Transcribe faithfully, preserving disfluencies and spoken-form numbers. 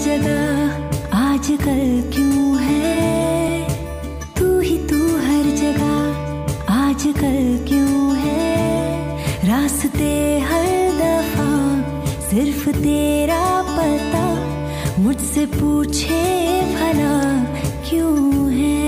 जगह आजकल क्यों है, तू ही तू हर जगह आजकल क्यों है, रास्ते हर दफा सिर्फ तेरा पता मुझसे पूछे भला क्यों है।